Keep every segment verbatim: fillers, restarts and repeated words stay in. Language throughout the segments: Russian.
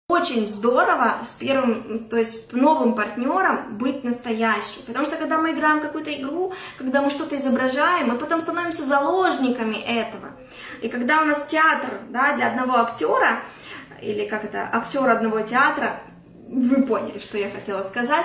Очень здорово с первым, то есть новым партнером быть настоящим, потому что когда мы играем какую-то игру, когда мы что-то изображаем, мы потом становимся заложниками этого. И когда у нас театр, да, для одного актера, или как это, актер одного театра, вы поняли, что я хотела сказать,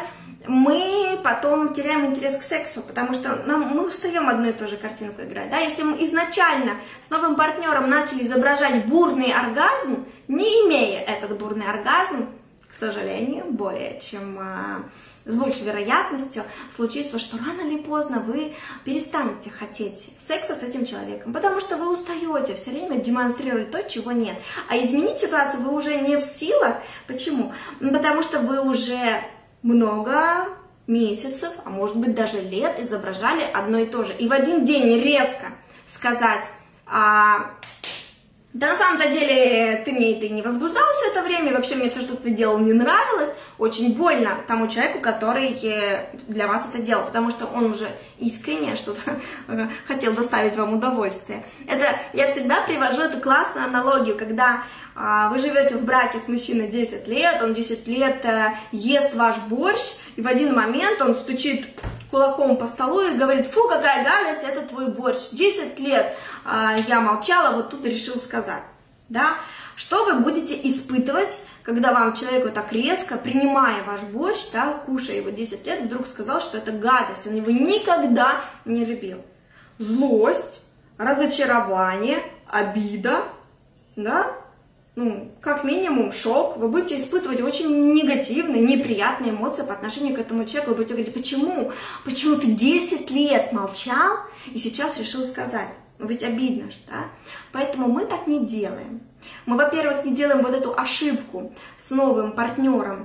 мы потом теряем интерес к сексу, потому что нам, мы устаем одну и ту же картинку играть. Да? Если мы изначально с новым партнером начали изображать бурный оргазм, не имея этот бурный оргазм, к сожалению, более чем а, с большей вероятностью случится, что рано или поздно вы перестанете хотеть секса с этим человеком, потому что вы устаете все время демонстрировать то, чего нет. А изменить ситуацию вы уже не в силах. Почему? Потому что вы уже много месяцев, а может быть даже лет изображали одно и то же. И в один день резко сказать, а, да на самом-то деле ты мне это не возбуждал все это время, вообще мне все, что ты делал, не нравилось, очень больно тому человеку, который для вас это делал, потому что он уже искренне что-то хотел доставить вам удовольствие. Это я всегда привожу эту классную аналогию, когда вы живете в браке с мужчиной десять лет, он десять лет ест ваш борщ, и в один момент он стучит кулаком по столу и говорит: фу, какая гадость, это твой борщ. десять лет я молчала, вот тут решил сказать. Да? Что вы будете испытывать, когда вам человек вот так резко, принимая ваш борщ, да, кушая его десять лет, вдруг сказал, что это гадость, он его никогда не любил? Злость, разочарование, обида, да? Ну, как минимум, шок, вы будете испытывать очень негативные, неприятные эмоции по отношению к этому человеку, вы будете говорить: почему? Почему ты десять лет молчал и сейчас решил сказать? Ну, ведь обидно же, да? Поэтому мы так не делаем. Мы, во-первых, не делаем вот эту ошибку с новым партнером,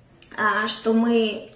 что мы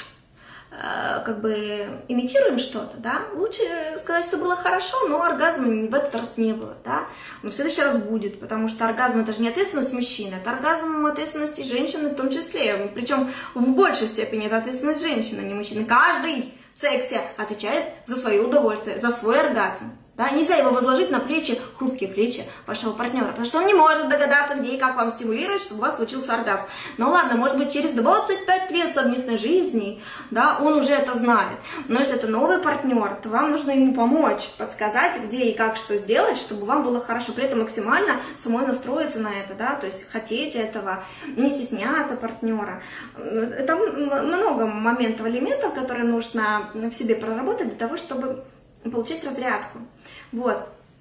как бы имитируем что-то, да, лучше сказать, что было хорошо, но оргазма в этот раз не было, да, но в следующий раз будет, потому что оргазм — это же не ответственность мужчины, это оргазм ответственности женщины в том числе, причем в большей степени это ответственность женщины, а не мужчины. Каждый в сексе отвечает за свое удовольствие, за свой оргазм. Да, нельзя его возложить на плечи, хрупкие плечи вашего партнера, потому что он не может догадаться, где и как вам стимулировать, чтобы у вас случился оргазм. Ну ладно, может быть, через двадцать пять лет совместной жизни, да, он уже это знает. Но если это новый партнер, то вам нужно ему помочь, подсказать, где и как что сделать, чтобы вам было хорошо. При этом максимально самой настроиться на это, да, то есть хотеть этого, не стесняться партнера. Это много моментов, элементов, которые нужно в себе проработать для того, чтобы получить разрядку. Вот.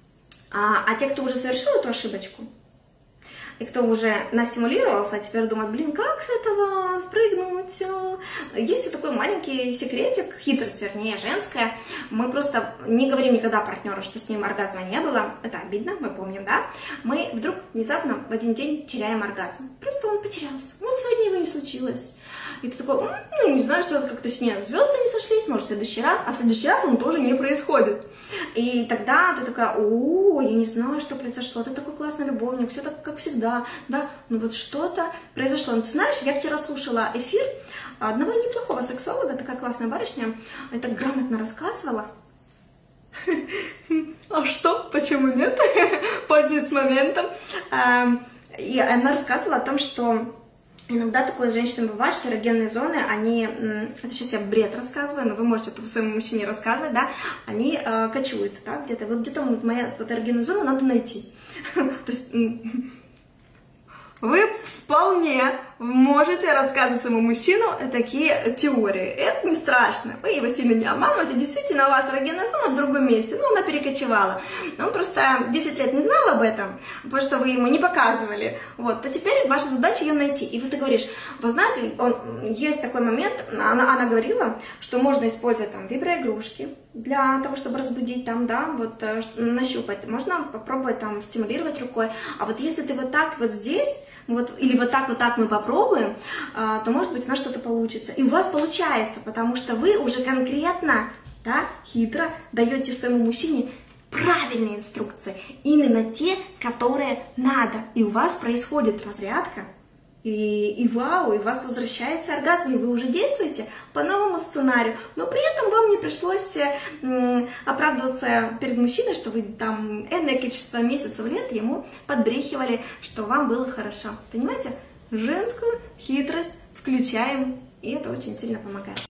А, а те, кто уже совершил эту ошибочку, и кто уже насимулировался, а теперь думает: блин, как с этого спрыгнуть? Есть такой маленький секретик, хитрость, вернее, женская. Мы просто не говорим никогда партнеру, что с ним оргазма не было. Это обидно, мы помним, да? Мы вдруг внезапно в один день теряем оргазм. Просто он потерялся. Вот сегодня его не случилось. И ты такой: ну, не знаю, что это как-то с ней звезды не сошлись, может, в следующий раз, а в следующий раз он тоже не происходит. И тогда ты такая: о, я не знаю, что произошло, ты такой классный любовник, все так, как всегда, да, ну вот что-то произошло. Ну, ты знаешь, я вчера слушала эфир одного неплохого сексолога, такая классная барышня, она так грамотно рассказывала. А что, почему нет? Пользуюсь моментом. И она рассказывала о том, что иногда такое с женщинами бывает, что эрогенные зоны, они, это сейчас я бред рассказываю, но вы можете это своему мужчине рассказывать, да, они э, кочуют, да, где-то, вот где-то вот моя вот эрогенную зону надо найти. То есть вы вполне можете рассказывать своему мужчину такие теории. Это не страшно. Вы его сильно не обманываете. Действительно, у вас эрогенная зона в другом месте. Ну, она перекочевала. Он просто десять лет не знал об этом, потому что вы ему не показывали. Вот. То теперь ваша задача ее найти. И вот ты говоришь: вы знаете, он, есть такой момент, она, она говорила, что можно использовать там виброигрушки для того, чтобы разбудить там, да, вот нащупать. Можно попробовать там стимулировать рукой. А вот если ты вот так вот здесь, вот, или вот так, вот так мы попробуем, то, может быть, у нас что-то получится. И у вас получается, потому что вы уже конкретно, да, хитро даете своему мужчине правильные инструкции, именно те, которые надо. И у вас происходит разрядка, и, и вау, и у вас возвращается оргазм, и вы уже действуете по новому сценарию, но при этом вам не пришлось м, оправдываться перед мужчиной, что вы там энное количество месяцев, лет ему подбрехивали, что вам было хорошо. Понимаете? женскую хитрость включаем, и это очень сильно помогает.